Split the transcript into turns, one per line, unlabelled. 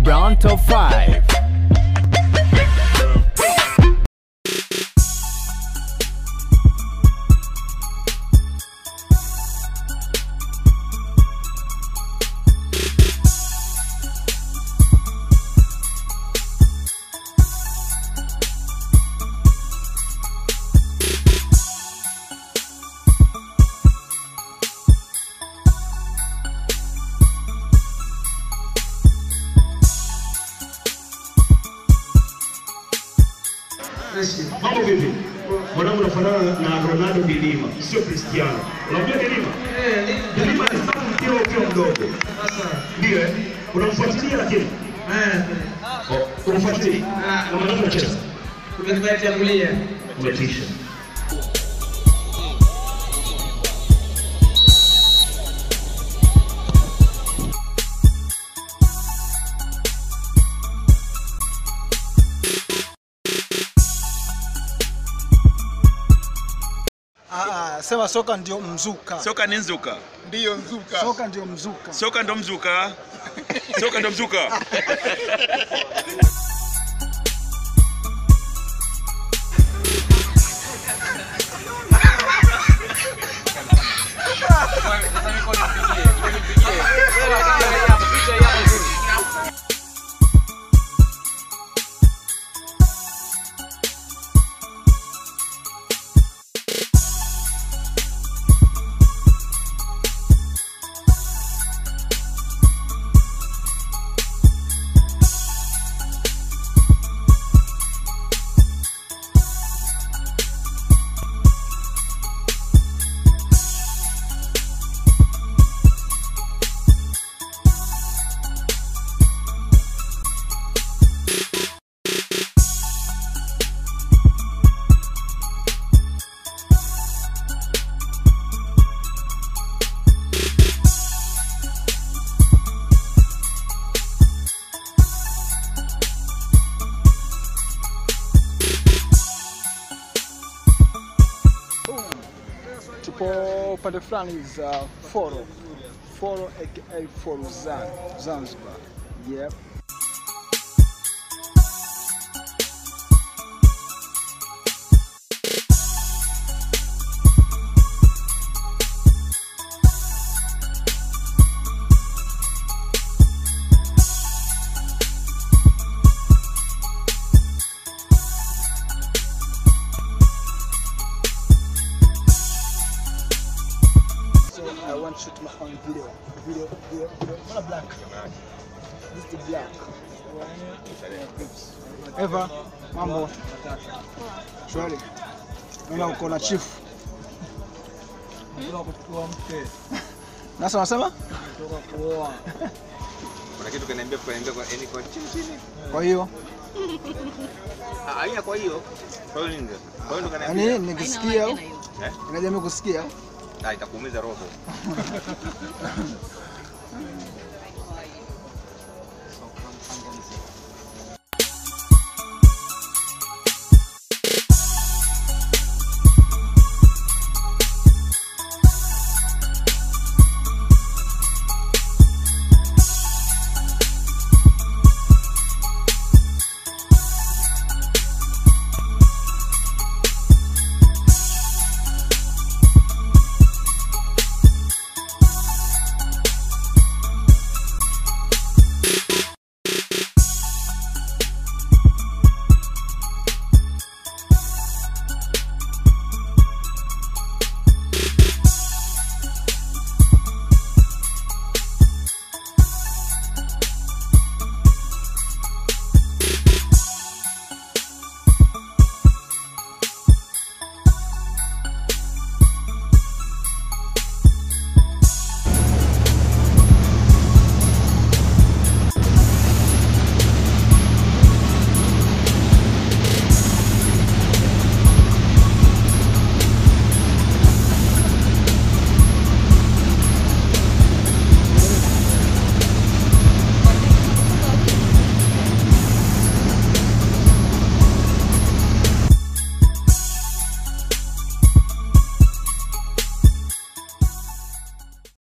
Richibrand Top 5.
Mambo vipi? Mwanangu unafanana na Ronaldo de Lima, sio Cristiano. Unajua de Lima? De Lima ni safu mpira ukiwa mdogo. Sasa ndio unamfuatilia lakini. Unamfuatilia? Na mwanangu anacheza.
Tumebatia kulia.
Umetisha.
Sema soka ndio mzuka.
Soka ni nzuka.
Ndio mzuka. Soka ndio mzuka.
Soka ndio mzuka. Soka ndio mzuka.
Tupo pande fulani za Foro aka Foro Zanzibar. Yep. I want to shoot my own video. What black? This is the black. Eva, mambo. Shwari. Naona uko na chief. Nataka kuchukua mke. Nasa unasema? Nataka kuoa.
Kuna kitu kaniambia kwa chini.
Kwa hiyo
Haina kwa hiyo. Kwa hiyo nini? Kwa hiyo ndo kaniambia.
yaani nikisikia inajamii kusikia
Itakuumiza roho.